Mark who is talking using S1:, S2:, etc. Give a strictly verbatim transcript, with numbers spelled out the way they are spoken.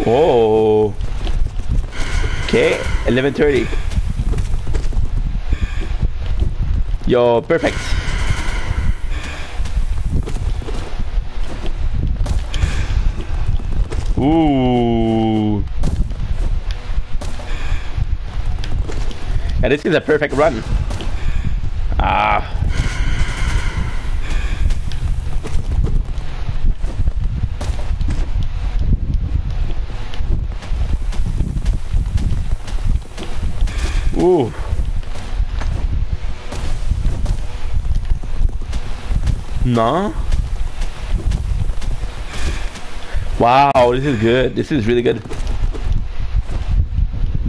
S1: Oh. Okay, eleven thirty. Yo, perfect. Ooh. And this is a perfect run. Ah. Ooh. No. Wow, this is good. This is really good.